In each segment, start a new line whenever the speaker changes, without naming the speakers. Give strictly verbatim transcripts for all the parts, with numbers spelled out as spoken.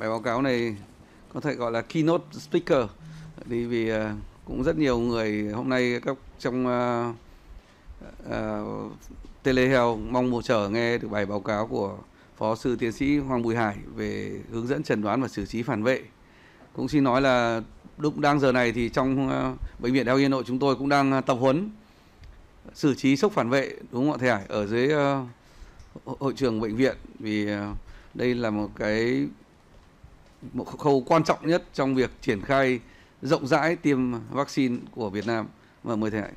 bài báo cáo này có thể gọi là keynote speaker, đi vì uh, cũng rất nhiều người hôm nay các trong uh, uh, telehealth mong một chờ nghe được bài báo cáo của Phó sư tiến sĩ Hoàng Bùi Hải về hướng dẫn chẩn đoán và xử trí phản vệ. Cũng xin nói là lúc đang giờ này thì trong uh, bệnh viện Đại học Y Hà Nội chúng tôi cũng đang uh, tập huấn xử trí sốc phản vệ, đúng không ạ thầy Hải, ở dưới uh, hội trường bệnh viện, vì uh, đây là một cái một khâu quan trọng nhất trong việc triển khai rộng rãi tiêm vaccine của Việt Nam. Và mời thầy Hải.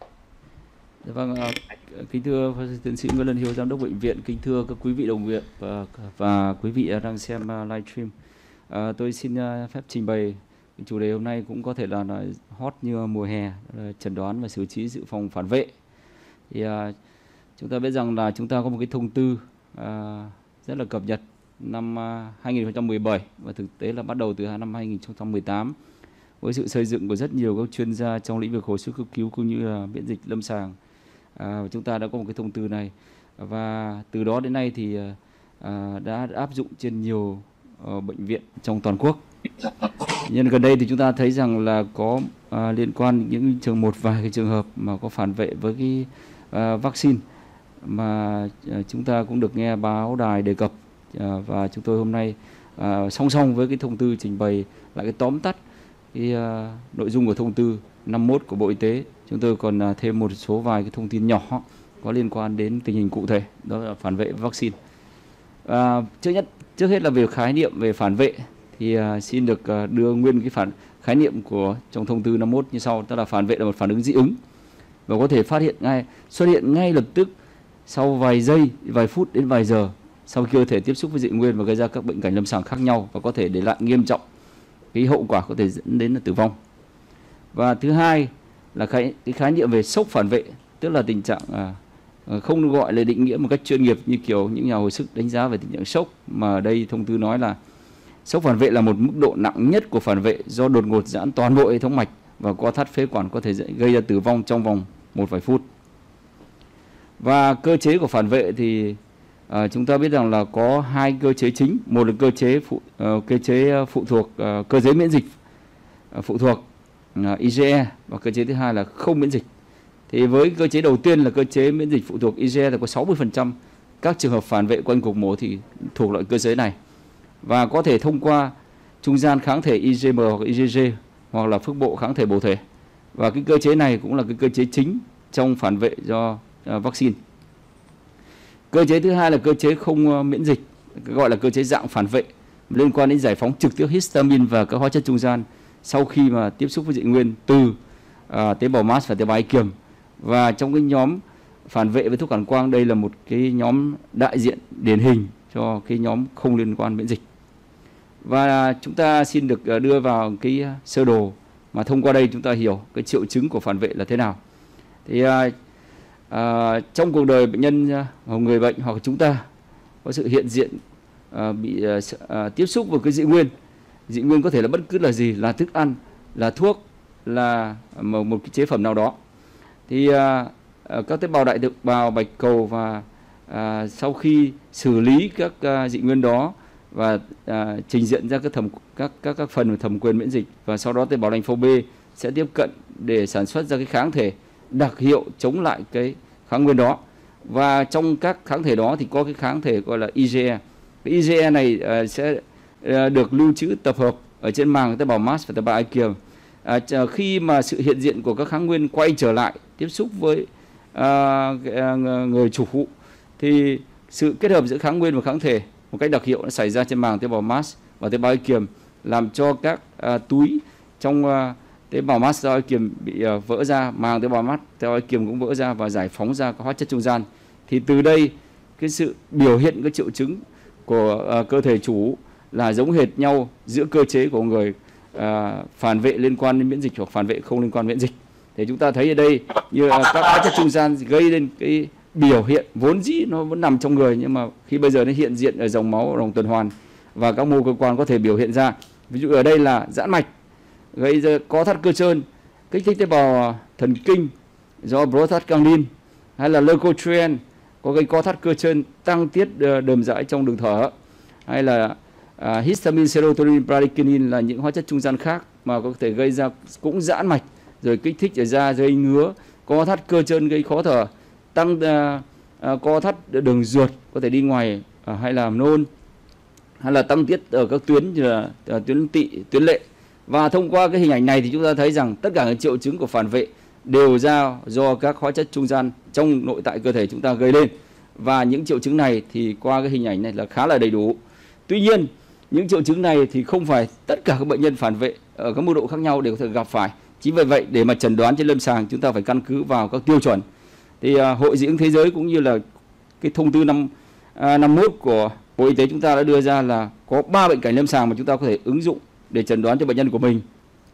Vâng, kính thưa Phó sư tiến sĩ Nguyễn Lân Hiếu, giám đốc bệnh viện, kính thưa các quý vị đồng nghiệp và, và quý vị đang xem livestream. À, tôi xin phép trình bày chủ đề hôm nay cũng có thể là, là hot như mùa hè, chẩn đoán và xử trí dự phòng phản vệ. Thì à, chúng ta biết rằng là chúng ta có một cái thông tư à, rất là cập nhật năm hai nghìn không trăm mười bảy và thực tế là bắt đầu từ năm hai nghìn không trăm mười tám với sự xây dựng của rất nhiều các chuyên gia trong lĩnh vực hồi sức cấp cứu cũng như là miễn dịch lâm sàng. À, chúng ta đã có một cái thông tư này và từ đó đến nay thì à, đã áp dụng trên nhiều uh, bệnh viện trong toàn quốc. Nhưng gần đây thì chúng ta thấy rằng là có à, liên quan những trường một vài cái trường hợp mà có phản vệ với cái à, vaccine mà à, chúng ta cũng được nghe báo đài đề cập, à, và chúng tôi hôm nay à, song song với cái thông tư trình bày lại cái tóm tắt cái à, nội dung của thông tư năm mươi mốt của Bộ Y tế. Chúng tôi còn à, thêm một số vài cái thông tin nhỏ có liên quan đến tình hình cụ thể, đó là phản vệ vaccine. À, trước nhất trước hết là về khái niệm về phản vệ thì uh, xin được uh, đưa nguyên cái phản khái niệm của trong thông tư năm mươi mốt như sau, tức là phản vệ là một phản ứng dị ứng và có thể phát hiện ngay xuất hiện ngay lập tức sau vài giây, vài phút đến vài giờ sau khi cơ thể tiếp xúc với dị nguyên và gây ra các bệnh cảnh lâm sàng khác nhau và có thể để lại nghiêm trọng, cái hậu quả có thể dẫn đến là tử vong. Và thứ hai là khái, cái khái niệm về sốc phản vệ, tức là tình trạng uh, không gọi là định nghĩa một cách chuyên nghiệp như kiểu những nhà hồi sức đánh giá về tình trạng sốc, mà ở đây thông tư nói là sốc phản vệ là một mức độ nặng nhất của phản vệ do đột ngột giãn toàn bộ hệ thống mạch và co thắt phế quản, có thể gây ra tử vong trong vòng một vài phút. Và cơ chế của phản vệ thì à, chúng ta biết rằng là có hai cơ chế chính, một là cơ chế phụ, uh, cơ chế phụ thuộc uh, cơ chế miễn dịch uh, phụ thuộc uh, i giê e, và cơ chế thứ hai là không miễn dịch. Thì với cơ chế đầu tiên là cơ chế miễn dịch phụ thuộc i giê e thì có sáu mươi phần trăm các trường hợp phản vệ quanh cuộc mổ thì thuộc loại cơ chế này, và có thể thông qua trung gian kháng thể i giê em hoặc i giê giê hoặc là phước bộ kháng thể bổ thể. Và cái cơ chế này cũng là cái cơ chế chính trong phản vệ do uh, vaccine. Cơ chế thứ hai là cơ chế không uh, miễn dịch, gọi là cơ chế dạng phản vệ, liên quan đến giải phóng trực tiếp histamine và các hóa chất trung gian sau khi mà tiếp xúc với dị nguyên từ uh, tế bào mast và tế bào ai kiềm. Và trong cái nhóm phản vệ với thuốc cản quang, đây là một cái nhóm đại diện điển hình cho cái nhóm không liên quan miễn dịch. Và chúng ta xin được đưa vào cái sơ đồ mà thông qua đây chúng ta hiểu cái triệu chứng của phản vệ là thế nào. Thì à, à, trong cuộc đời bệnh nhân hoặc người bệnh hoặc chúng ta có sự hiện diện à, bị à, tiếp xúc với cái dị nguyên. Dị nguyên có thể là bất cứ là gì, là thức ăn, là thuốc, là một, một cái chế phẩm nào đó. Thì à, các tế bào đại thực bào, bạch cầu và à, sau khi xử lý các à, dị nguyên đó và à, trình diện ra các thẩm các các các phần thẩm quyền miễn dịch, và sau đó tế bào lympho B sẽ tiếp cận để sản xuất ra cái kháng thể đặc hiệu chống lại cái kháng nguyên đó. Và trong các kháng thể đó thì có cái kháng thể gọi là i giê e. Cái i giê e này à, sẽ à, được lưu trữ tập hợp ở trên màng tế bào mast và tế bào ai kiềm. À, khi mà sự hiện diện của các kháng nguyên quay trở lại tiếp xúc với à, người chủ phụ thì sự kết hợp giữa kháng nguyên và kháng thể một cách đặc hiệu nó xảy ra trên màng tế bào mast và tế bào ai kiềm, làm cho các à, túi trong à, tế bào mast tế bào ai kiềm bị à, vỡ ra, màng tế bào mast tế bào ai kiềm cũng vỡ ra và giải phóng ra các hóa chất trung gian. Thì từ đây cái sự biểu hiện các triệu chứng của à, cơ thể chủ là giống hệt nhau giữa cơ chế của người à, phản vệ liên quan đến miễn dịch hoặc phản vệ không liên quan miễn dịch. Thì chúng ta thấy ở đây như là các hóa chất trung gian gây lên cái biểu hiện vốn dĩ nó vẫn nằm trong người, nhưng mà khi bây giờ nó hiện diện ở dòng máu, dòng tuần hoàn và các mô cơ quan có thể biểu hiện ra. Ví dụ ở đây là giãn mạch, gây ra co thắt cơ trơn, kích thích tế bào thần kinh do prostaglandin, hay là leukotriene có gây co thắt cơ trơn, tăng tiết đờm dãi trong đường thở, hay là À, histamine, serotonin, bradykinin là những hóa chất trung gian khác mà có thể gây ra cũng giãn mạch, rồi kích thích ở da, gây ngứa, co thắt cơ chân, gây khó thở, tăng uh, uh, co thắt đường ruột, có thể đi ngoài uh, hay làm nôn, hay là tăng tiết ở các tuyến như là uh, tuyến tỵ, tuyến lệ. Và thông qua cái hình ảnh này thì chúng ta thấy rằng tất cả các triệu chứng của phản vệ đều ra do các hóa chất trung gian trong nội tại cơ thể chúng ta gây lên. Và những triệu chứng này thì qua cái hình ảnh này là khá là đầy đủ. Tuy nhiên, những triệu chứng này thì không phải tất cả các bệnh nhân phản vệ ở các mức độ khác nhau đều có thể gặp phải. Chính vì vậy, để mà chẩn đoán trên lâm sàng, chúng ta phải căn cứ vào các tiêu chuẩn. Thì uh, Hội Dị ứng Thế giới cũng như là cái thông tư năm năm mốt của Bộ Y tế chúng ta đã đưa ra là có ba bệnh cảnh lâm sàng mà chúng ta có thể ứng dụng để chẩn đoán cho bệnh nhân của mình.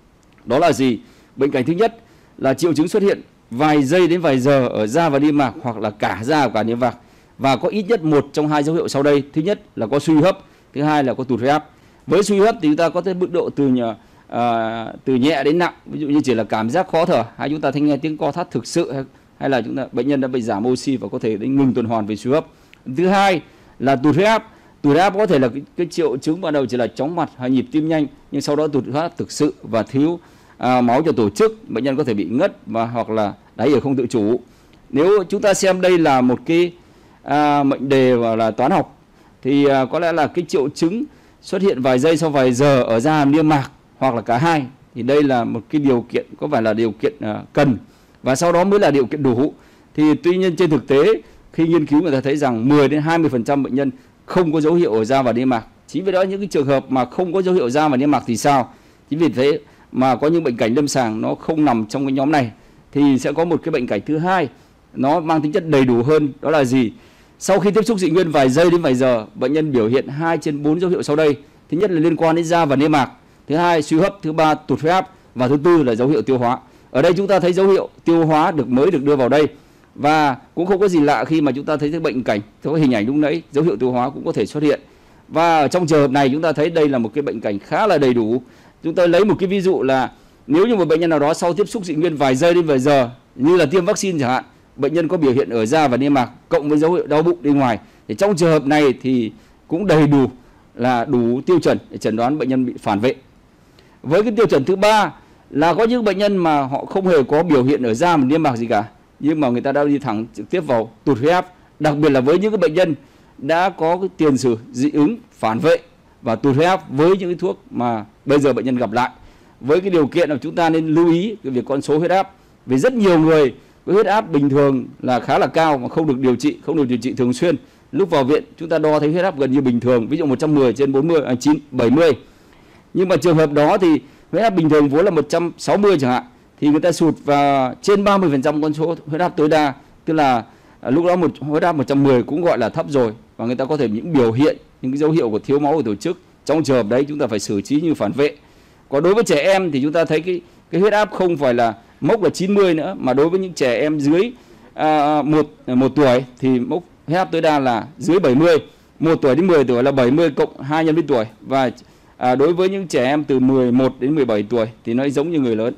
Đó là gì? Bệnh cảnh thứ nhất là triệu chứng xuất hiện vài giây đến vài giờ ở da và niêm mạc, hoặc là cả da và cả niêm mạc, và có ít nhất một trong hai dấu hiệu sau đây. Thứ nhất là có suy hấp, thứ hai là có tụt huyết áp. Với suy hấp thì chúng ta có thể mức độ từ nhà, à, từ nhẹ đến nặng, ví dụ như chỉ là cảm giác khó thở, hay chúng ta thấy nghe tiếng co thắt thực sự, hay, hay là chúng ta bệnh nhân đã bị giảm oxy và có thể đến ngừng tuần hoàn về suy hấp. Thứ hai là tụt huyết áp. Tụt huyết áp có thể là cái, cái triệu chứng ban đầu chỉ là chóng mặt hay nhịp tim nhanh, nhưng sau đó tụt huyết áp thực sự và thiếu à, máu cho tổ chức, bệnh nhân có thể bị ngất và hoặc là đáy ỉa không tự chủ. Nếu chúng ta xem đây là một cái à, mệnh đề và là toán học thì à, có lẽ là cái triệu chứng xuất hiện vài giây sau vài giờ ở da niêm mạc hoặc là cả hai, thì đây là một cái điều kiện có phải là điều kiện à, cần, và sau đó mới là điều kiện đủ. Thì tuy nhiên trên thực tế khi nghiên cứu người ta thấy rằng mười đến hai mươi phần trăm bệnh nhân không có dấu hiệu ở da và niêm mạc. Chính vì đó những cái trường hợp mà không có dấu hiệu da và niêm mạc thì sao? Chính vì thế mà có những bệnh cảnh lâm sàng nó không nằm trong cái nhóm này, thì sẽ có một cái bệnh cảnh thứ hai nó mang tính chất đầy đủ hơn. Đó là gì? Sau khi tiếp xúc dị nguyên vài giây đến vài giờ, bệnh nhân biểu hiện hai trên bốn dấu hiệu sau đây. Thứ nhất là liên quan đến da và niêm mạc, thứ hai suy hấp, thứ ba tụt huyết áp, và thứ tư là dấu hiệu tiêu hóa. Ở đây chúng ta thấy dấu hiệu tiêu hóa được mới được đưa vào đây, và cũng không có gì lạ khi mà chúng ta thấy cái bệnh cảnh theo cái hình ảnh lúc nãy, dấu hiệu tiêu hóa cũng có thể xuất hiện. Và ở trong trường hợp này chúng ta thấy đây là một cái bệnh cảnh khá là đầy đủ. Chúng ta lấy một cái ví dụ là nếu như một bệnh nhân nào đó sau tiếp xúc dị nguyên vài giây đến vài giờ, như là tiêm vaccine chẳng hạn, bệnh nhân có biểu hiện ở da và niêm mạc cộng với dấu hiệu đau bụng bên ngoài, thì trong trường hợp này thì cũng đầy đủ là đủ tiêu chuẩn để chẩn đoán bệnh nhân bị phản vệ. Với cái tiêu chuẩn thứ ba là có những bệnh nhân mà họ không hề có biểu hiện ở da và niêm mạc gì cả, nhưng mà người ta đã đi thẳng trực tiếp vào tụt huyết áp, đặc biệt là với những cái bệnh nhân đã có cái tiền sử dị ứng phản vệ và tụt huyết áp với những cái thuốc mà bây giờ bệnh nhân gặp lại. Với cái điều kiện là chúng ta nên lưu ý cái việc con số huyết áp, vì rất nhiều người với huyết áp bình thường là khá là cao mà không được điều trị, không được điều trị thường xuyên. Lúc vào viện chúng ta đo thấy huyết áp gần như bình thường, ví dụ một trăm mười trên bốn mươi, à, chín, bảy mươi. Nhưng mà trường hợp đó thì huyết áp bình thường vốn là một trăm sáu mươi chẳng hạn, thì người ta sụt vào trên ba mươi phần trăm con số huyết áp tối đa, tức là à, lúc đó một huyết áp một trăm mười cũng gọi là thấp rồi, và người ta có thể những biểu hiện, những cái dấu hiệu của thiếu máu của tổ chức. Trong trường hợp đấy chúng ta phải xử trí như phản vệ. Còn đối với trẻ em thì chúng ta thấy cái cái huyết áp không phải là mốc là chín mươi nữa, mà đối với những trẻ em dưới à, một, một tuổi thì mốc huyết áp tối đa là dưới bảy mươi. một tuổi đến mười tuổi là bảy mươi cộng hai nhân với tuổi, và à, đối với những trẻ em từ mười một đến mười bảy tuổi thì nó giống như người lớn.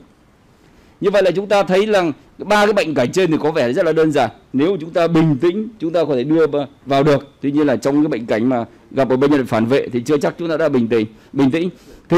Như vậy là chúng ta thấy là ba cái bệnh cảnh trên thì có vẻ rất là đơn giản. Nếu chúng ta bình tĩnh chúng ta có thể đưa vào được. Tuy nhiên là trong cái bệnh cảnh mà gặp ở bệnh nhân phản vệ thì chưa chắc chúng ta đã bình tĩnh. Bình tĩnh thì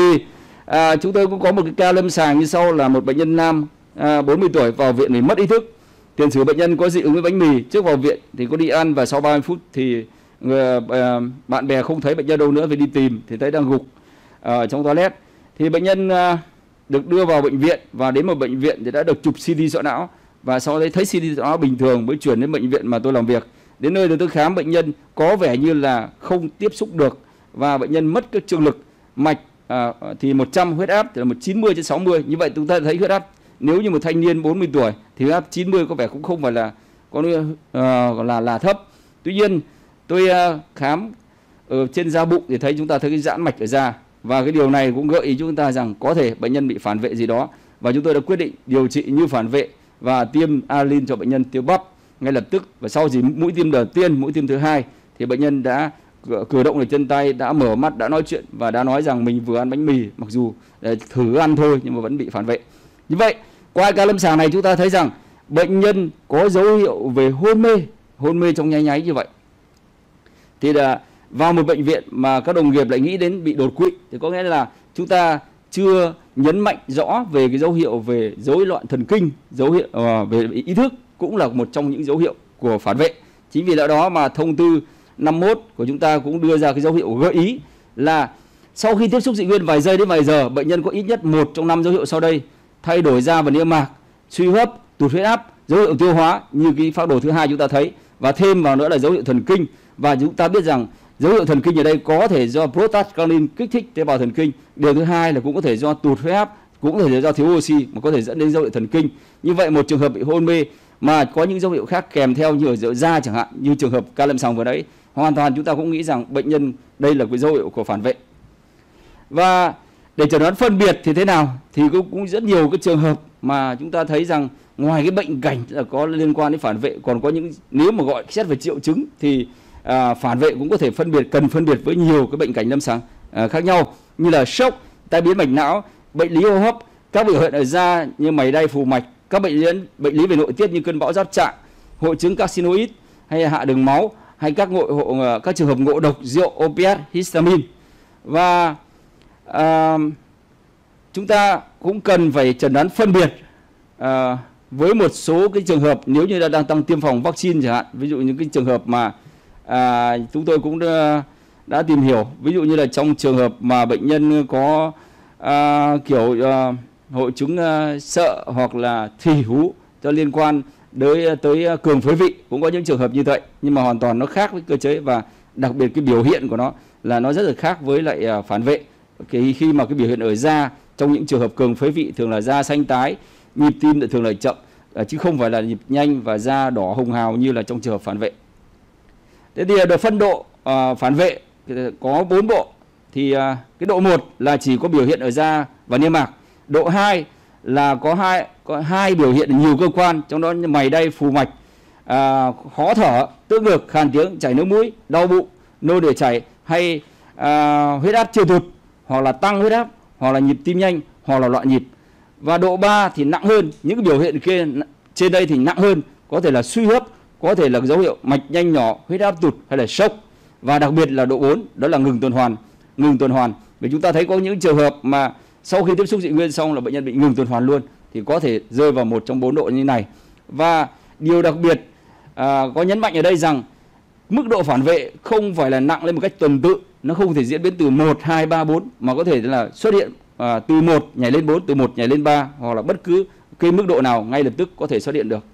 à, chúng tôi cũng có một cái ca lâm sàng như sau, là một bệnh nhân nam à, bốn mươi tuổi vào viện vì mất ý thức. Tiền sử bệnh nhân có dị ứng với bánh mì, trước vào viện thì có đi ăn và sau ba mươi phút thì người, à, bạn bè không thấy bệnh nhân đâu nữa, phải đi tìm thì thấy đang gục ở trong toilet. Thì bệnh nhân à, được đưa vào bệnh viện, và đến một bệnh viện thì đã được chụp xê tê sọ não, và sau đấy thấy xê tê sọ não bình thường mới chuyển đến bệnh viện mà tôi làm việc. Đến nơi thì tôi khám bệnh nhân có vẻ như là không tiếp xúc được, và bệnh nhân mất cái trường lực mạch à, thì một trăm, huyết áp thì là một chín mươi trên sáu mươi. Như vậy chúng ta thấy huyết áp nếu như một thanh niên bốn mươi tuổi thì huyết áp chín mươi có vẻ cũng không phải là có uh, là là thấp. Tuy nhiên tôi uh, khám ở trên da bụng thì thấy chúng ta thấy cái giãn mạch ở da, và cái điều này cũng gợi ý chúng ta rằng có thể bệnh nhân bị phản vệ gì đó, và chúng tôi đã quyết định điều trị như phản vệ và tiêm adrenaline cho bệnh nhân tiêu bắp ngay lập tức. Và sau chỉ mũi tiêm đầu tiên, mũi tiêm thứ hai thì bệnh nhân đã cử động được chân tay, đã mở mắt, đã nói chuyện và đã nói rằng mình vừa ăn bánh mì, mặc dù để thử ăn thôi nhưng mà vẫn bị phản vệ. Như vậy qua ca lâm sàng này chúng ta thấy rằng bệnh nhân có dấu hiệu về hôn mê, hôn mê trong nháy nháy như vậy. Thì là vào một bệnh viện mà các đồng nghiệp lại nghĩ đến bị đột quỵ, thì có nghĩa là chúng ta chưa nhấn mạnh rõ về cái dấu hiệu về rối loạn thần kinh, dấu hiệu uh, về ý thức cũng là một trong những dấu hiệu của phản vệ. Chính vì lẽ đó mà thông tư năm mươi mốt của chúng ta cũng đưa ra cái dấu hiệu gợi ý là sau khi tiếp xúc dị nguyên vài giây đến vài giờ, bệnh nhân có ít nhất một trong năm dấu hiệu sau đây: thay đổi da và niêm mạc, suy hấp, tụt huyết áp, dấu hiệu tiêu hóa như cái phác đồ thứ hai chúng ta thấy, và thêm vào nữa là dấu hiệu thần kinh. Và chúng ta biết rằng dấu hiệu thần kinh ở đây có thể do prostaglandin kích thích tế bào thần kinh. Điều thứ hai là cũng có thể do tụt huyết áp, cũng có thể do thiếu oxy mà có thể dẫn đến dấu hiệu thần kinh. Như vậy một trường hợp bị hôn mê mà có những dấu hiệu khác kèm theo như ở da chẳng hạn, như trường hợp ca lâm sàng vừa nãy, hoàn toàn chúng ta cũng nghĩ rằng bệnh nhân đây là cái dấu hiệu của phản vệ. Và để chẩn đoán phân biệt thì thế nào thì cũng, cũng rất nhiều cái trường hợp mà chúng ta thấy rằng ngoài cái bệnh cảnh là có liên quan đến phản vệ, còn có những, nếu mà gọi xét về triệu chứng thì à, phản vệ cũng có thể phân biệt, cần phân biệt với nhiều cái bệnh cảnh lâm sàng à, khác nhau, như là sốc, tai biến mạch não, bệnh lý hô hấp, các biểu hiện ở da như mày đay, phù mạch, các bệnh lý bệnh lý về nội tiết như cơn bão giáp trạng, hội chứng carcinoid hay hạ đường máu, hay các ngộ hộ, các trường hợp ngộ độc rượu, opiate, histamine. Và à, chúng ta cũng cần phải chẩn đoán phân biệt à, với một số cái trường hợp nếu như đang tăng tiêm phòng vaccine chẳng hạn, ví dụ những cái trường hợp mà à, chúng tôi cũng đã, đã tìm hiểu, ví dụ như là trong trường hợp mà bệnh nhân có à, kiểu à, hội chứng à, sợ hoặc là thủy hú cho liên quan tới tới cường phế vị, cũng có những trường hợp như vậy, nhưng mà hoàn toàn nó khác với cơ chế, và đặc biệt cái biểu hiện của nó là nó rất là khác với lại à, phản vệ. Cái khi mà cái biểu hiện ở da trong những trường hợp cường phế vị thường là da xanh tái, nhịp tim thường là chậm, à, chứ không phải là nhịp nhanh và da đỏ hồng hào như là trong trường hợp phản vệ. Thế thì được phân độ à, phản vệ có bốn độ. Thì à, cái độ một là chỉ có biểu hiện ở da và niêm mạc. Độ hai là có hai có hai biểu hiện ở nhiều cơ quan, trong đó mày đay, phù mạch, à, khó thở, tức ngực, khàn tiếng, chảy nước mũi, đau bụng, nôn để chảy, hay à, huyết áp chưa tụt, hoặc là tăng huyết áp, hoặc là nhịp tim nhanh, hoặc là loạn nhịp. Và độ ba thì nặng hơn, những cái biểu hiện kia trên đây thì nặng hơn, có thể là suy hấp, có thể là dấu hiệu mạch nhanh nhỏ, huyết áp tụt hay là sốc. Và đặc biệt là độ bốn, đó là ngừng tuần hoàn. Ngừng tuần hoàn, vì chúng ta thấy có những trường hợp mà sau khi tiếp xúc dị nguyên xong là bệnh nhân bị ngừng tuần hoàn luôn, thì có thể rơi vào một trong bốn độ như này. Và điều đặc biệt à, có nhấn mạnh ở đây rằng mức độ phản vệ không phải là nặng lên một cách tuần tự, nó không thể diễn biến từ một, hai, ba, bốn, mà có thể là xuất hiện à, từ một nhảy lên bốn, từ một nhảy lên ba, hoặc là bất cứ cái mức độ nào ngay lập tức có thể xuất hiện được.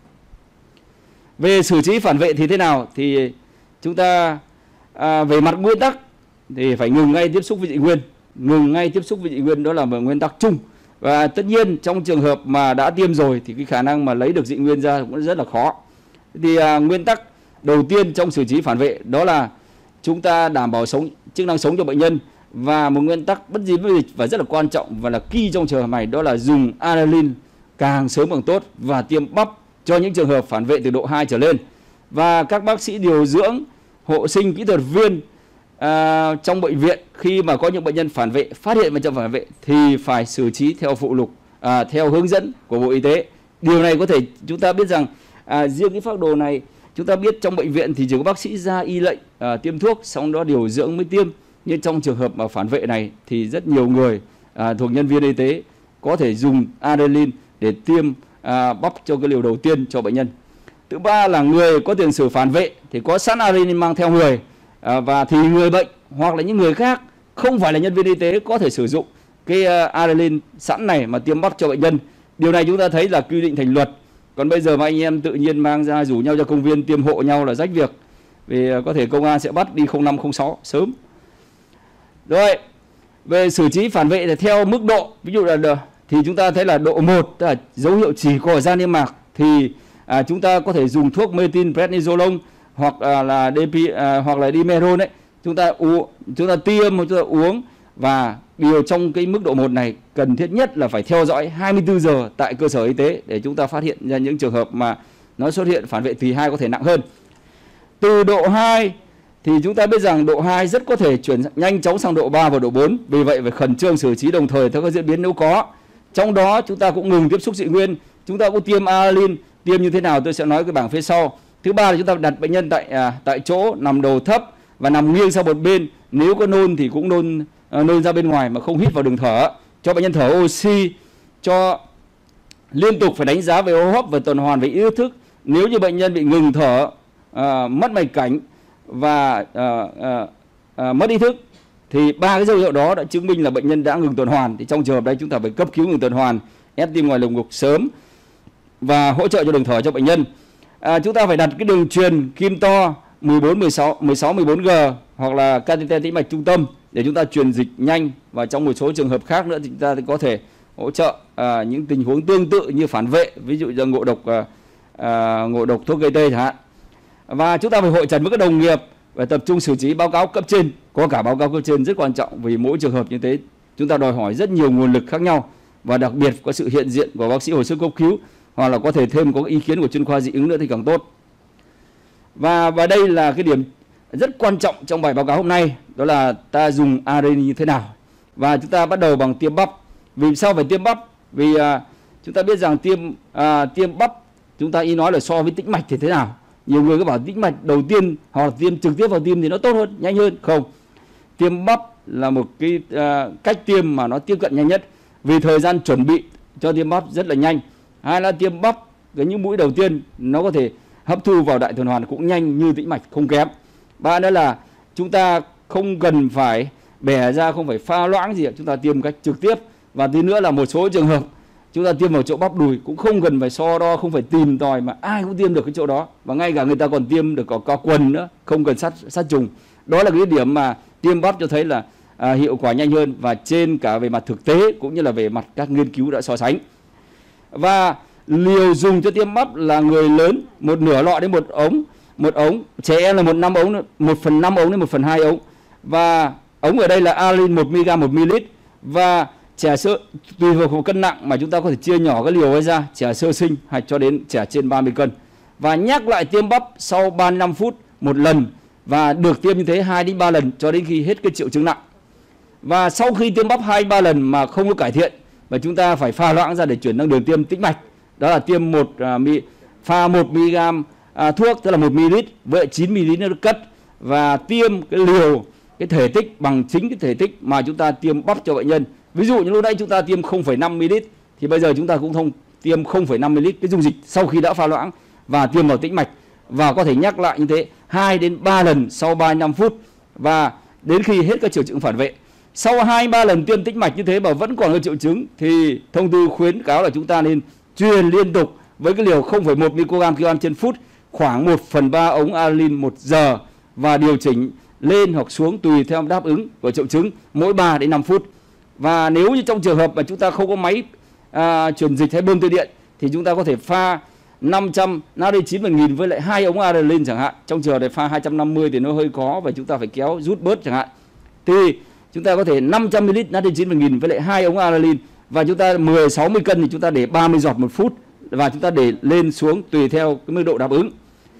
Về xử trí phản vệ thì thế nào? Thì chúng ta à, về mặt nguyên tắc thì phải ngừng ngay tiếp xúc với dị nguyên. Ngừng ngay tiếp xúc với dị nguyên đó là một nguyên tắc chung. Và tất nhiên trong trường hợp mà đã tiêm rồi thì cái khả năng mà lấy được dị nguyên ra cũng rất là khó. Thì à, nguyên tắc đầu tiên trong xử trí phản vệ đó là chúng ta đảm bảo sống chức năng sống cho bệnh nhân. Và một nguyên tắc bất di bất dịch và rất là quan trọng và là key trong trường hợp này đó là dùng adrenaline càng sớm càng tốt, và tiêm bắp cho những trường hợp phản vệ từ độ hai trở lên. Và các bác sĩ điều dưỡng, hộ sinh, kỹ thuật viên à, trong bệnh viện khi mà có những bệnh nhân phản vệ, phát hiện bệnh nhân phản vệ thì phải xử trí theo phụ lục, à, theo hướng dẫn của Bộ Y tế. Điều này có thể chúng ta biết rằng à, riêng cái phác đồ này chúng ta biết trong bệnh viện thì chỉ có bác sĩ ra y lệnh à, tiêm thuốc, xong đó điều dưỡng mới tiêm. Nhưng trong trường hợp mà phản vệ này thì rất nhiều người à, thuộc nhân viên y tế có thể dùng adrenaline để tiêm à, bắp cho cái liều đầu tiên cho bệnh nhân. Thứ ba là người có tiền sử phản vệ thì có sẵn adrenaline mang theo người, à, và thì người bệnh hoặc là những người khác không phải là nhân viên y tế có thể sử dụng cái uh, adrenaline sẵn này mà tiêm bắp cho bệnh nhân. Điều này chúng ta thấy là quy định thành luật. Còn bây giờ mà anh em tự nhiên mang ra rủ nhau ra công viên tiêm hộ nhau là rách việc, vì uh, có thể công an sẽ bắt đi không năm không sáu sớm. Rồi, về xử trí phản vệ thì theo mức độ, ví dụ là thì chúng ta thấy là độ một, tức là dấu hiệu chỉ có ở da niêm mạc, thì à, chúng ta có thể dùng thuốc methylprednisolone hoặc à, là đê pê à, hoặc là dimerone đấy, chúng ta uống, chúng ta tiêm hoặc chúng ta uống. Và điều trong cái mức độ một này cần thiết nhất là phải theo dõi hai mươi tư giờ tại cơ sở y tế để chúng ta phát hiện ra những trường hợp mà nó xuất hiện phản vệ tùy hai có thể nặng hơn. Từ độ hai thì chúng ta biết rằng độ hai rất có thể chuyển nhanh chóng sang độ ba và độ bốn, vì vậy phải khẩn trương xử trí đồng thời theo các diễn biến nếu có. Trong đó chúng ta cũng ngừng tiếp xúc dị nguyên, chúng ta cũng tiêm adrenaline, tiêm như thế nào tôi sẽ nói cái bảng phía sau. Thứ ba là chúng ta đặt bệnh nhân tại à, tại chỗ nằm đầu thấp, và nằm nghiêng sang một bên. Nếu có nôn thì cũng nôn uh, nôn ra bên ngoài mà không hít vào đường thở. Cho bệnh nhân thở oxy, cho liên tục phải đánh giá về hô hấp và tuần hoàn về ý thức. Nếu như bệnh nhân bị ngừng thở, uh, mất mạch cảnh và uh, uh, uh, mất ý thức thì ba cái dấu hiệu đó đã chứng minh là bệnh nhân đã ngừng tuần hoàn. Thì trong trường hợp đấy chúng ta phải cấp cứu ngừng tuần hoàn, ép tim ngoài lồng ngực sớm và hỗ trợ cho đường thở cho bệnh nhân. À, chúng ta phải đặt cái đường truyền kim to mười bốn, mười sáu, mười sáu, mười bốn G hoặc là catheter tĩnh mạch trung tâm để chúng ta truyền dịch nhanh, và trong một số trường hợp khác nữa thì chúng ta có thể hỗ trợ à, những tình huống tương tự như phản vệ, ví dụ như ngộ độc à, à, ngộ độc thuốc gây tê chẳng hạn. Và chúng ta phải hội trần với các đồng nghiệp và tập trung xử trí báo cáo cấp trên. Có cả báo cáo cấp trên rất quan trọng, vì mỗi trường hợp như thế chúng ta đòi hỏi rất nhiều nguồn lực khác nhau, và đặc biệt có sự hiện diện của bác sĩ hồi sức cấp cứu, hoặc là có thể thêm có ý kiến của chuyên khoa dị ứng nữa thì càng tốt. Và và đây là cái điểm rất quan trọng trong bài báo cáo hôm nay, đó là ta dùng adrenaline như thế nào. Và chúng ta bắt đầu bằng tiêm bắp. Vì sao phải tiêm bắp? Vì à, chúng ta biết rằng tiêm à, tiêm bắp chúng ta ý nói là so với tĩnh mạch thì thế nào. Nhiều người có bảo tĩnh mạch đầu tiên hoặc là tiêm trực tiếp vào tim thì nó tốt hơn, nhanh hơn. Không, tiêm bắp là một cái à, cách tiêm mà nó tiếp cận nhanh nhất, vì thời gian chuẩn bị cho tiêm bắp rất là nhanh. Hai là tiêm bắp cái những mũi đầu tiên nó có thể hấp thu vào đại tuần hoàn cũng nhanh như tĩnh mạch, không kém. Ba nữa là chúng ta không cần phải bẻ ra, không phải pha loãng gì, chúng ta tiêm cách trực tiếp. Và tí nữa là một số trường hợp chúng ta tiêm vào chỗ bắp đùi cũng không cần phải so đo, không phải tìm tòi, mà ai cũng tiêm được cái chỗ đó, và ngay cả người ta còn tiêm được có, có quần nữa, không cần sát sát trùng. Đó là cái điểm mà tiêm bắp cho thấy là à, hiệu quả nhanh hơn, và trên cả về mặt thực tế cũng như là về mặt các nghiên cứu đã so sánh. Và liều dùng cho tiêm bắp là người lớn một nửa lọ đến một ống, một ống, trẻ em là một năm ống, một phần năm ống đến một phần hai ống. Và ống ở đây là adrenaline một mi-li-gam một mi-li-lít. Và trẻ sơ tùy vào cân nặng mà chúng ta có thể chia nhỏ cái liều ấy ra, trẻ sơ sinh hay cho đến trẻ trên ba mươi cân. Và nhắc lại tiêm bắp sau ba mươi lăm phút một lần, và được tiêm như thế hai đến ba lần cho đến khi hết cái triệu chứng nặng. Và sau khi tiêm bắp hai ba lần mà không có cải thiện, và chúng ta phải pha loãng ra để chuyển sang đường tiêm tĩnh mạch. Đó là tiêm một uh, mi, pha một mi-li-gam uh, thuốc, tức là một mi-li-lít với chín mi-li-lít nước cất, và tiêm cái liều, cái thể tích bằng chính cái thể tích mà chúng ta tiêm bắp cho bệnh nhân. Ví dụ như lúc nãy chúng ta tiêm không phẩy năm mi-li-lít thì bây giờ chúng ta cũng không tiêm không phẩy năm mi-li-lít cái dung dịch sau khi đã pha loãng và tiêm vào tĩnh mạch, và có thể nhắc lại như thế hai đến ba lần sau ba mươi lăm phút, và đến khi hết các triệu chứng phản vệ. Sau hai ba lần tiêm tĩnh mạch như thế mà vẫn còn có triệu chứng thì thông tư khuyến cáo là chúng ta nên truyền liên tục với cái liều không phẩy một microgram trên phút, khoảng một phần ba ống adrenaline một giờ, và điều chỉnh lên hoặc xuống tùy theo đáp ứng của triệu chứng mỗi ba đến năm phút. Và nếu như trong trường hợp mà chúng ta không có máy à, truyền dịch hay bơm tơ điện thì chúng ta có thể pha năm trăm natri chín phần nghìn với lại hai ống adrenaline chẳng hạn. Trong trường hợp này pha hai trăm năm mươi thì nó hơi khó và chúng ta phải kéo rút bớt chẳng hạn. Thì chúng ta có thể năm trăm mi-li-lít natri chín phần nghìn với lại hai ống adrenaline, và chúng ta mười sáu mươi cân thì chúng ta để ba mươi giọt một phút, và chúng ta để lên xuống tùy theo cái mức độ đáp ứng.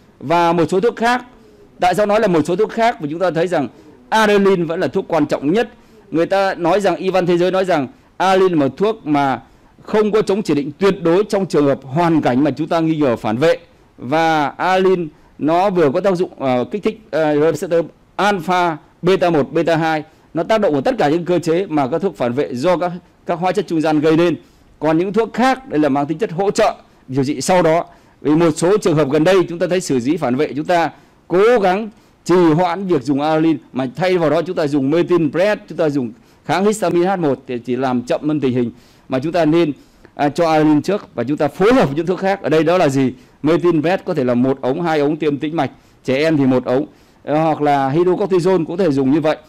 Và một số thuốc khác, tại sao nói là một số thuốc khác? Vì chúng ta thấy rằng adrenaline vẫn là thuốc quan trọng nhất. Người ta nói rằng, y văn thế giới nói rằng adrenaline là một thuốc mà không có chống chỉ định tuyệt đối trong trường hợp hoàn cảnh mà chúng ta nghi ngờ phản vệ. Và adrenaline nó vừa có tác dụng uh, kích thích uh, receptor alpha, beta một, beta hai, nó tác động vào tất cả những cơ chế mà các thuốc phản vệ do các các hóa chất trung gian gây nên. Còn những thuốc khác đây là mang tính chất hỗ trợ điều trị sau đó. Vì một số trường hợp gần đây chúng ta thấy xử lý phản vệ chúng ta cố gắng trì hoãn việc dùng adrenaline, mà thay vào đó chúng ta dùng metilpred, chúng ta dùng kháng histamine H một để chỉ làm chậm hơn tình hình, mà chúng ta nên à, cho adrenaline trước và chúng ta phối hợp với những thuốc khác. Ở đây đó là gì? Metilpred có thể là một ống, hai ống tiêm tĩnh mạch, trẻ em thì một ống, hoặc là hydrocortisone cũng có thể dùng như vậy.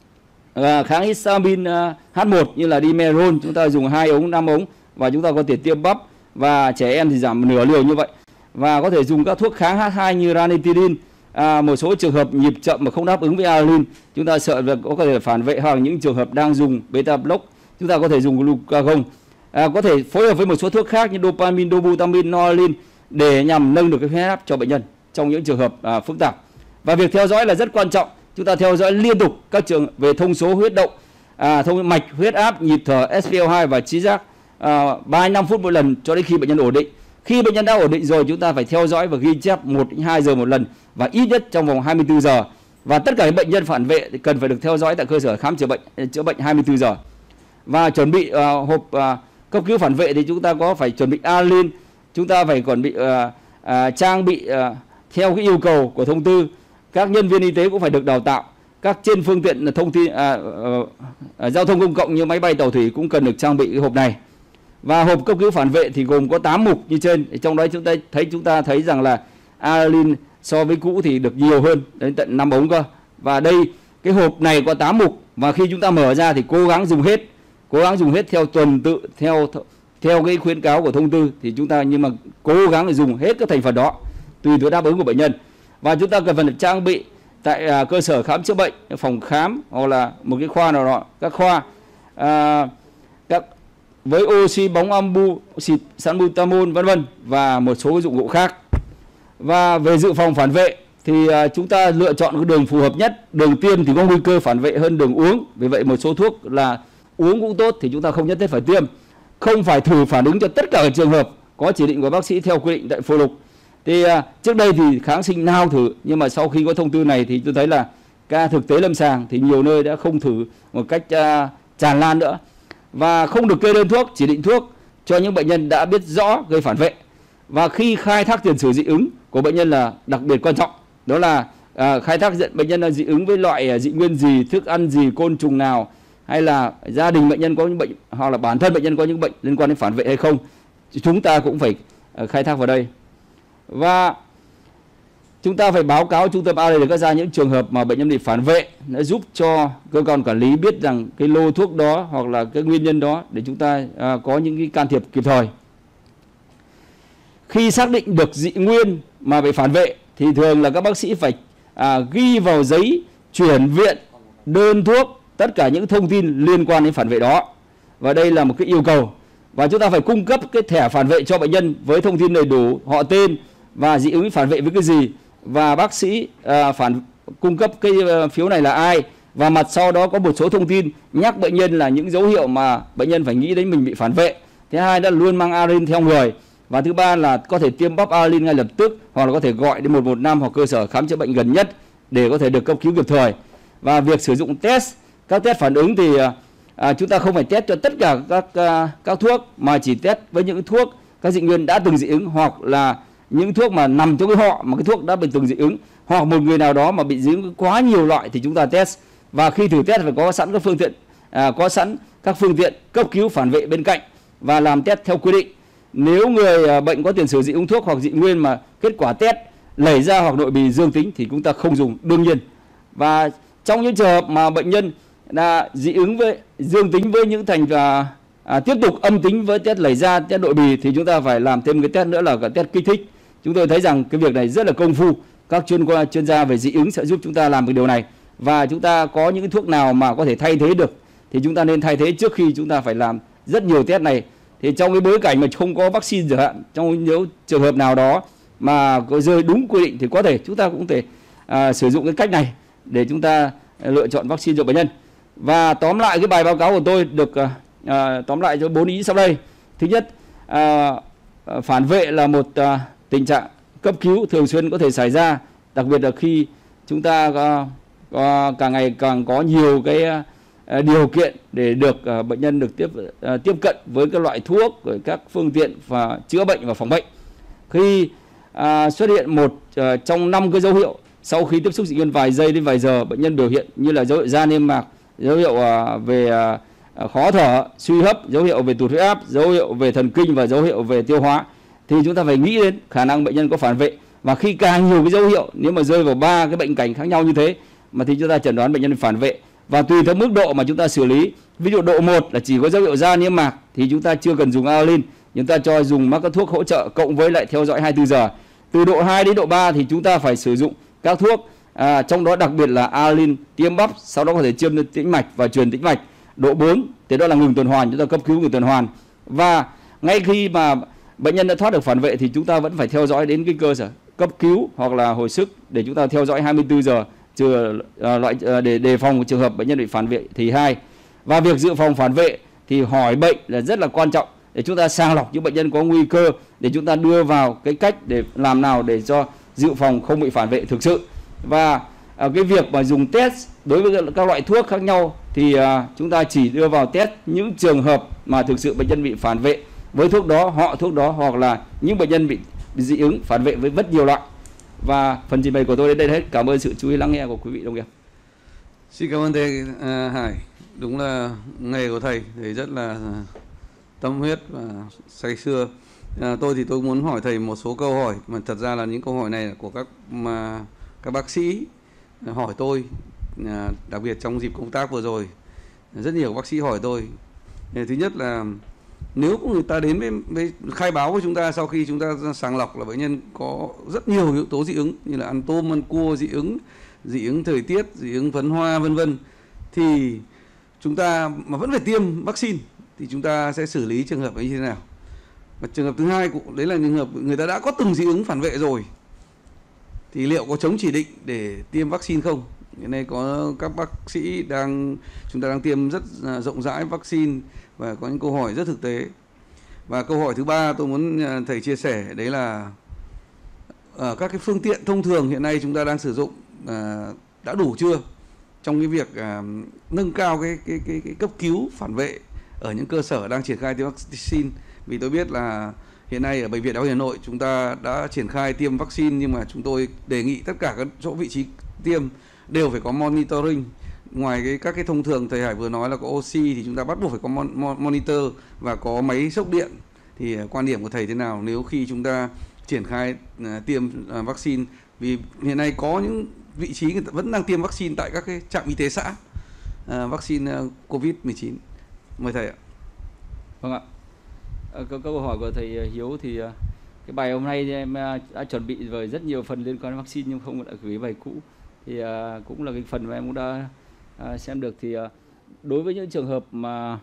Và kháng histamine H một như là dimerol chúng ta dùng hai ống, năm ống, và chúng ta có thể tiêm bắp, và trẻ em thì giảm nửa liều như vậy. Và có thể dùng các thuốc kháng H hai như ranitidine. À, một số trường hợp nhịp chậm mà không đáp ứng với adrenaline, chúng ta sợ là có thể phản vệ, hoặc những trường hợp đang dùng beta block chúng ta có thể dùng glucagon. À, có thể phối hợp với một số thuốc khác như dopamine, dobutamine, noradrenaline để nhằm nâng được cái huyết áp cho bệnh nhân trong những trường hợp à, phức tạp. Và việc theo dõi là rất quan trọng. Chúng ta theo dõi liên tục các trường về thông số huyết động, à, thông mạch, huyết áp, nhịp thở, S p O hai và trí giác à, ba đến năm phút một lần cho đến khi bệnh nhân ổn định. Khi bệnh nhân đã ổn định rồi, chúng ta phải theo dõi và ghi chép một đến hai giờ một lần, và ít nhất trong vòng hai mươi tư giờ. Và tất cả những bệnh nhân phản vệ thì cần phải được theo dõi tại cơ sở khám chữa bệnh chữa bệnh hai mươi tư giờ. Và chuẩn bị uh, hộp uh, cấp cứu phản vệ thì chúng ta có phải chuẩn bị adrenaline, chúng ta phải còn bị uh, uh, trang bị uh, theo cái yêu cầu của thông tư. Các nhân viên y tế cũng phải được đào tạo. Các trên phương tiện thông tin à, uh, uh, giao thông công cộng như máy bay, tàu thủy cũng cần được trang bị cái hộp này. Và hộp cấp cứu phản vệ thì gồm có tám mục như trên. Trong đó chúng ta thấy chúng ta thấy rằng là adrenaline so với cũ thì được nhiều hơn đến tận năm ống cơ. Và đây cái hộp này có tám mục, và khi chúng ta mở ra thì cố gắng dùng hết, cố gắng dùng hết theo tuần tự theo theo cái khuyến cáo của thông tư thì chúng ta, nhưng mà cố gắng để dùng hết các thành phần đó tùy theo đáp ứng của bệnh nhân. Và chúng ta cần phải trang bị tại à, cơ sở khám chữa bệnh, phòng khám hoặc là một cái khoa nào đó, các khoa à, các với oxy bóng ambu, xịt salbutamol vân vân và một số dụng cụ khác. Và về dự phòng phản vệ thì à, chúng ta lựa chọn cái đường phù hợp nhất. Đường tiêm thì có nguy cơ phản vệ hơn đường uống, vì vậy một số thuốc là uống cũng tốt thì chúng ta không nhất thiết phải tiêm. Không phải thử phản ứng cho tất cả các trường hợp, có chỉ định của bác sĩ theo quy định tại phụ lục. Thì à, trước đây thì kháng sinh nào thử, nhưng mà sau khi có thông tư này thì tôi thấy là ca thực tế lâm sàng thì nhiều nơi đã không thử một cách à, tràn lan nữa, và không được kê đơn thuốc, chỉ định thuốc cho những bệnh nhân đã biết rõ gây phản vệ. Và khi khai thác tiền sử dị ứng của bệnh nhân là đặc biệt quan trọng, đó là à, khai thác bệnh nhân là dị ứng với loại dị nguyên gì, thức ăn gì, côn trùng nào, hay là gia đình bệnh nhân có những bệnh hoặc là bản thân bệnh nhân có những bệnh liên quan đến phản vệ hay không, chúng ta cũng phải à, khai thác vào đây. Và chúng ta phải báo cáo trung tâm a rờ để ra những trường hợp mà bệnh nhân bị phản vệ, đã giúp cho cơ quan quản lý biết rằng cái lô thuốc đó hoặc là cái nguyên nhân đó để chúng ta à, có những cái can thiệp kịp thời. Khi xác định được dị nguyên mà bị phản vệ thì thường là các bác sĩ phải à, ghi vào giấy chuyển viện, đơn thuốc, tất cả những thông tin liên quan đến phản vệ đó. Và đây là một cái yêu cầu. Và chúng ta phải cung cấp cái thẻ phản vệ cho bệnh nhân với thông tin đầy đủ, họ tên và dị ứng phản vệ với cái gì, và bác sĩ à, phản cung cấp cái uh, phiếu này là ai, và mặt sau đó có một số thông tin nhắc bệnh nhân là những dấu hiệu mà bệnh nhân phải nghĩ đến mình bị phản vệ. Thứ hai đó là luôn mang adrenaline theo người, và thứ ba là có thể tiêm bắp adrenaline ngay lập tức, hoặc là có thể gọi đến một một năm hoặc cơ sở khám chữa bệnh gần nhất để có thể được cấp cứu kịp thời. Và việc sử dụng test, các test phản ứng thì à, chúng ta không phải test cho tất cả các à, các thuốc, mà chỉ test với những thuốc các dị nguyên đã từng dị ứng, hoặc là những thuốc mà nằm trong cái họ mà cái thuốc đã bị từng dị ứng, hoặc một người nào đó mà bị dị ứng quá nhiều loại thì chúng ta test. Và khi thử test phải có sẵn các phương tiện à, có sẵn các phương tiện cấp cứu phản vệ bên cạnh và làm test theo quy định. Nếu người à, bệnh có tiền sử dị ứng thuốc hoặc dị nguyên mà kết quả test lẩy ra hoặc nội bì dương tính thì chúng ta không dùng đương nhiên. Và trong những trường hợp mà bệnh nhân là dị ứng với dương tính với những thành và à, tiếp tục âm tính với test lẩy ra, test nội bì thì chúng ta phải làm thêm cái test nữa là cái test kích thích. Chúng tôi thấy rằng cái việc này rất là công phu, các chuyên gia chuyên gia về dị ứng sẽ giúp chúng ta làm cái điều này. Và chúng ta có những thuốc nào mà có thể thay thế được thì chúng ta nên thay thế trước khi chúng ta phải làm rất nhiều test này. Thì trong cái bối cảnh mà không có vaccine chẳng hạn, trong nếu trường hợp nào đó mà có rơi đúng quy định thì có thể chúng ta cũng thể à, sử dụng cái cách này để chúng ta lựa chọn vaccine cho bệnh nhân. Và tóm lại cái bài báo cáo của tôi được à, tóm lại cho bốn ý sau đây. Thứ nhất, à, phản vệ là một à, tình trạng cấp cứu thường xuyên có thể xảy ra, đặc biệt là khi chúng ta có, có, càng ngày càng có nhiều cái à, điều kiện để được à, bệnh nhân được tiếp à, tiếp cận với các loại thuốc, với các phương tiện và chữa bệnh và phòng bệnh. Khi à, xuất hiện một à, trong năm cái dấu hiệu sau khi tiếp xúc dị nguyên vài giây đến vài giờ, bệnh nhân biểu hiện như là dấu hiệu da niêm mạc, dấu hiệu à, về à, khó thở, suy hấp, dấu hiệu về tụt huyết áp, dấu hiệu về thần kinh và dấu hiệu về tiêu hóa, thì chúng ta phải nghĩ đến khả năng bệnh nhân có phản vệ. Và khi càng nhiều cái dấu hiệu, nếu mà rơi vào ba cái bệnh cảnh khác nhau như thế mà thì chúng ta chẩn đoán bệnh nhân phản vệ. Và tùy theo mức độ mà chúng ta xử lý, ví dụ độ một là chỉ có dấu hiệu da niêm mạc thì chúng ta chưa cần dùng adrenaline, chúng ta cho dùng các thuốc hỗ trợ cộng với lại theo dõi hai mươi tư giờ. Từ độ hai đến độ ba thì chúng ta phải sử dụng các thuốc, à, trong đó đặc biệt là adrenaline, tiêm bắp, sau đó có thể tiêm tĩnh mạch và truyền tĩnh mạch. Độ bốn thì đó là ngừng tuần hoàn, chúng ta cấp cứu ngừng tuần hoàn. Và ngay khi mà bệnh nhân đã thoát được phản vệ thì chúng ta vẫn phải theo dõi đến cái cơ sở cấp cứu hoặc là hồi sức để chúng ta theo dõi hai mươi tư giờ trừ uh, loại uh, để đề phòng trường hợp bệnh nhân bị phản vệ thì hai. Và việc dự phòng phản vệ thì hỏi bệnh là rất là quan trọng để chúng ta sàng lọc những bệnh nhân có nguy cơ để chúng ta đưa vào cái cách để làm nào để cho dự phòng không bị phản vệ thực sự. Và à, cái việc mà dùng test đối với các loại thuốc khác nhau thì à, chúng ta chỉ đưa vào test những trường hợp mà thực sự bệnh nhân bị phản vệ với thuốc đó, họ thuốc đó, hoặc là những bệnh nhân bị, bị dị ứng phản vệ với rất nhiều loại. Và phần trình bày của tôi đến đây hết. Cảm ơn sự chú ý lắng nghe của quý vị đồng nghiệp.
Xin cảm ơn thầy uh, Hải. Đúng là nghề của thầy thầy rất là tâm huyết và say sưa. À, tôi thì tôi muốn hỏi thầy một số câu hỏi mà thật ra là những câu hỏi này là của các mà các bác sĩ hỏi tôi, à, đặc biệt trong dịp công tác vừa rồi rất nhiều bác sĩ hỏi tôi. Thứ nhất là nếu người ta đến với, với khai báo với chúng ta sau khi chúng ta sàng lọc là bệnh nhân có rất nhiều yếu tố dị ứng như là ăn tôm, ăn cua dị ứng, dị ứng thời tiết, dị ứng phấn hoa vân vân, thì chúng ta mà vẫn phải tiêm vaccine thì chúng ta sẽ xử lý trường hợp ấy như thế nào? Và trường hợp thứ hai cũng đấy là trường hợp người ta đã có từng dị ứng phản vệ rồi thì liệu có chống chỉ định để tiêm vaccine không? Hiện nay có các bác sĩ đang chúng ta đang tiêm rất rộng rãi vaccine và có những câu hỏi rất thực tế. Và câu hỏi thứ ba tôi muốn thầy chia sẻ đấy là ở các cái phương tiện thông thường hiện nay chúng ta đang sử dụng đã đủ chưa trong cái việc nâng cao cái cái cái, cái cấp cứu phản vệ ở những cơ sở đang triển khai tiêm vaccine? Vì tôi biết là hiện nay ở Bệnh viện Đại học Hà Nội chúng ta đã triển khai tiêm vaccine, nhưng mà chúng tôi đề nghị tất cả các chỗ vị trí tiêm đều phải có monitoring. Ngoài cái các cái thông thường thầy Hải vừa nói là có oxy thì chúng ta bắt buộc phải có mon, monitor và có máy sốc điện. Thì quan điểm của thầy thế nào nếu khi chúng ta triển khai uh, tiêm uh, vaccine? Vì hiện nay có những vị trí người ta vẫn đang tiêm vaccine tại các cái trạm y tế xã, uh, vaccine uh, covid mười chín. Mời thầy ạ.
Vâng ạ. Câu, câu hỏi của thầy Hiếu thì cái bài hôm nay em đã chuẩn bị với rất nhiều phần liên quan đến vaccine nhưng không đã gửi bài cũ, thì uh, cũng là cái phần mà em cũng đã uh, xem được. Thì uh, đối với những trường hợp mà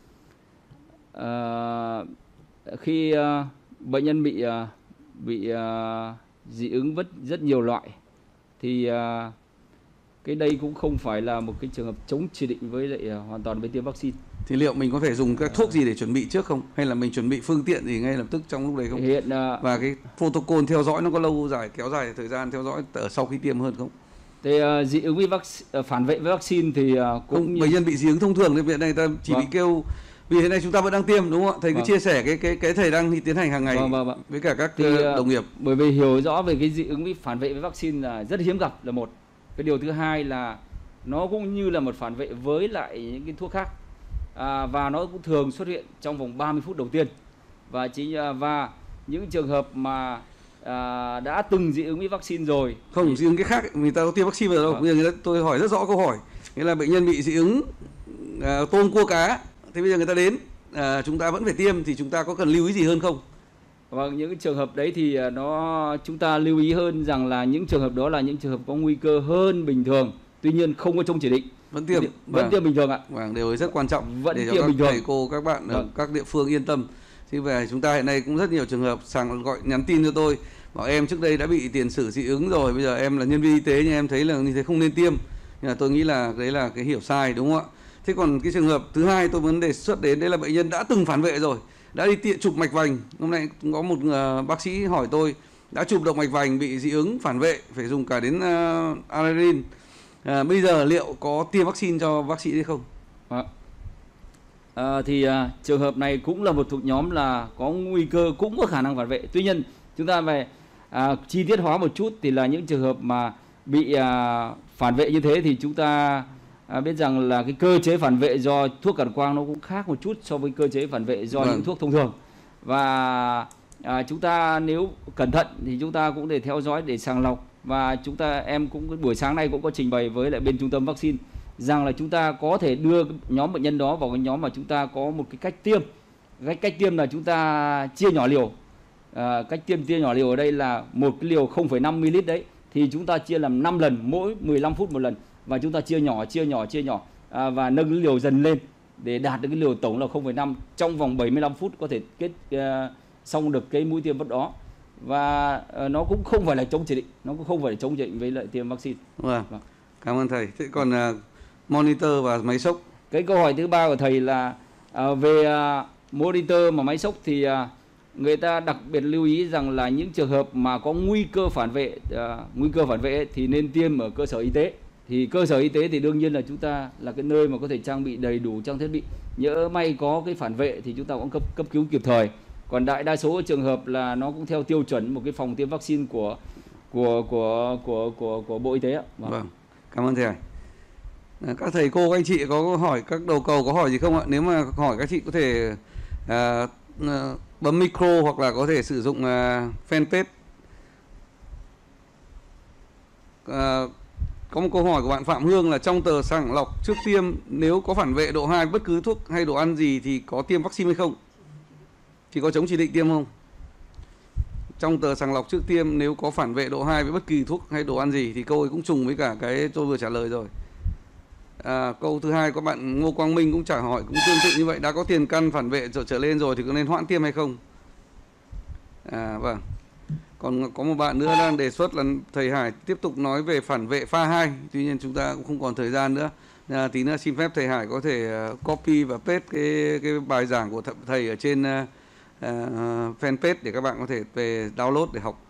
uh, khi uh, bệnh nhân bị uh, bị uh, dị ứng rất rất nhiều loại thì uh, cái đây cũng không phải là một cái trường hợp chống chỉ định với lại uh, hoàn toàn với tiêm vaccine.
Thì liệu mình có phải dùng các thuốc gì để chuẩn bị trước không? Hay là mình chuẩn bị phương tiện gì ngay lập tức trong lúc đấy không?
Hiện, uh,
Và cái protocol theo dõi nó có lâu dài, kéo dài thời gian theo dõi ở sau khi tiêm hơn không?
Thì uh, dị ứng với vaccine, uh, phản vệ với vaccine thì uh, cũng
không,
như...
bệnh nhân bị dị ứng thông thường nên viện này ta chỉ vâng. bị kêu vì hiện nay chúng ta vẫn đang tiêm đúng không ạ? Thầy vâng. cứ chia sẻ cái cái cái thầy đang tiến hành hàng ngày vâng, vâng, vâng. với cả các thì, uh, đồng nghiệp.
Bởi vì hiểu rõ về cái dị ứng với phản vệ với vaccine là rất hiếm gặp là một. Cái điều thứ hai là nó cũng như là một phản vệ với lại những cái thuốc khác. À, và nó cũng thường xuất hiện trong vòng ba mươi phút đầu tiên. Và chính và những trường hợp mà à, đã từng dị ứng với vaccine rồi.
Không, thì... dị ứng cái khác, người ta có tiêm vaccine rồi đâu. Bây giờ người ta, tôi hỏi rất rõ câu hỏi. Nghĩa là bệnh nhân bị dị ứng à, tôm cua cá. Thế bây giờ người ta đến, à, chúng ta vẫn phải tiêm thì chúng ta có cần lưu ý gì hơn không?
Vâng, những trường hợp đấy thì nó chúng ta lưu ý hơn rằng là những trường hợp đó là những trường hợp có nguy cơ hơn bình thường. Tuy nhiên không có chống chỉ định.
Vẫn tiêm,
vẫn
vâng.
tiêm bình thường ạ.
Vâng, điều ấy rất quan trọng
vẫn
để
tiêm
cho các
bình thường.
thầy cô, các bạn ở
vâng.
các địa phương yên tâm. Thì về chúng ta hiện nay cũng rất nhiều trường hợp sàng gọi nhắn tin cho tôi bảo em trước đây đã bị tiền sử dị ứng rồi, bây giờ em là nhân viên y tế nhưng em thấy là như thế không nên tiêm. Nhưng mà tôi nghĩ là đấy là cái hiểu sai đúng không ạ? Thế còn cái trường hợp thứ hai tôi muốn đề xuất đến đấy là bệnh nhân đã từng phản vệ rồi, đã đi tiện chụp mạch vành. Hôm nay cũng có một uh, bác sĩ hỏi tôi đã chụp động mạch vành bị dị ứng phản vệ phải dùng cả đến uh, Arerin. À, bây giờ liệu có tiêm vaccine cho bác sĩ hay không?
À, à, thì à, trường hợp này cũng là một thuộc nhóm là có nguy cơ cũng có khả năng phản vệ. Tuy nhiên chúng ta về à, chi tiết hóa một chút thì là những trường hợp mà bị à, phản vệ như thế thì chúng ta à, biết rằng là cái cơ chế phản vệ do thuốc cản quang nó cũng khác một chút so với cơ chế phản vệ do vâng. những thuốc thông thường. Và à, chúng ta nếu cẩn thận thì chúng ta cũng để theo dõi để sàng lọc. Và chúng ta em cũng buổi sáng nay cũng có trình bày với lại bên trung tâm vaccine rằng là chúng ta có thể đưa nhóm bệnh nhân đó vào cái nhóm mà chúng ta có một cái cách tiêm. Cái cách tiêm là chúng ta chia nhỏ liều. À, cách tiêm chia nhỏ liều ở đây là một cái liều không phẩy năm mi-li-lít đấy thì chúng ta chia làm năm lần, mỗi mười lăm phút một lần, và chúng ta chia nhỏ chia nhỏ chia nhỏ à, và nâng cái liều dần lên để đạt được cái liều tổng là không phẩy năm trong vòng bảy mươi lăm phút có thể kết uh, xong được cái mũi tiêm vật đó. Và uh, nó cũng không phải là chống chỉ định, nó cũng không phải là chống chỉ định với lại tiêm vaccine.
Vâng. Vâng. Cảm ơn thầy. Thế còn uh, monitor và máy sốc?
Cái câu hỏi thứ ba của thầy là uh, về uh, monitor mà máy sốc thì uh, người ta đặc biệt lưu ý rằng là những trường hợp mà có nguy cơ phản vệ, à, nguy cơ phản vệ ấy, thì nên tiêm ở cơ sở y tế. Thì cơ sở y tế thì đương nhiên là chúng ta là cái nơi mà có thể trang bị đầy đủ trang thiết bị. Nhỡ may có cái phản vệ thì chúng ta cũng cấp cấp cứu kịp thời. Còn đại đa số trường hợp là nó cũng theo tiêu chuẩn một cái phòng tiêm vaccine của của của của của của Bộ Y tế ạ.
Vâng. Vâng. Cảm ơn thầy. À, các thầy cô các anh chị có hỏi, các đầu cầu có hỏi gì không ạ? Nếu mà hỏi các chị có thể à, à, bấm micro hoặc là có thể sử dụng à, fanpage. À, có một câu hỏi của bạn Phạm Hương là trong tờ sàng lọc trước tiêm nếu có phản vệ độ hai bất cứ thuốc hay đồ ăn gì thì có tiêm vaccine hay không? Thì có chống chỉ định tiêm không? Trong tờ sàng lọc trước tiêm nếu có phản vệ độ hai với bất kỳ thuốc hay đồ ăn gì thì câu ấy cũng trùng với cả cái tôi vừa trả lời rồi. À, câu thứ hai có bạn Ngô Quang Minh cũng trả hỏi cũng tương tự như vậy, đã có tiền căn phản vệ trở, trở lên rồi thì có nên hoãn tiêm hay không? À vâng. Còn có một bạn nữa đang đề xuất là thầy Hải tiếp tục nói về phản vệ pha hai, tuy nhiên chúng ta cũng không còn thời gian nữa. À, tí nữa xin phép thầy Hải có thể uh, copy và paste cái cái bài giảng của thầy ở trên uh, uh, fanpage để các bạn có thể về download để học.